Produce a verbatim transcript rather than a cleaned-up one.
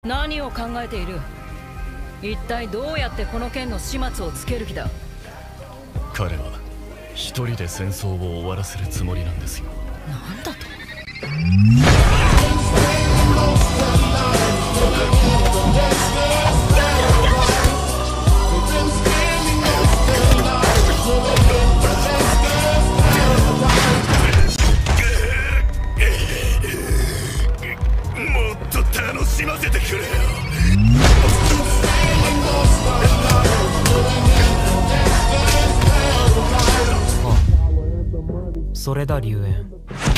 何を考えている？一体どうやってこの剣の始末をつける気だ？ 彼は一人で戦争を終わらせるつもりなんですよ。 なんだと？ もっと楽しませてくれよ。 それだ龍炎。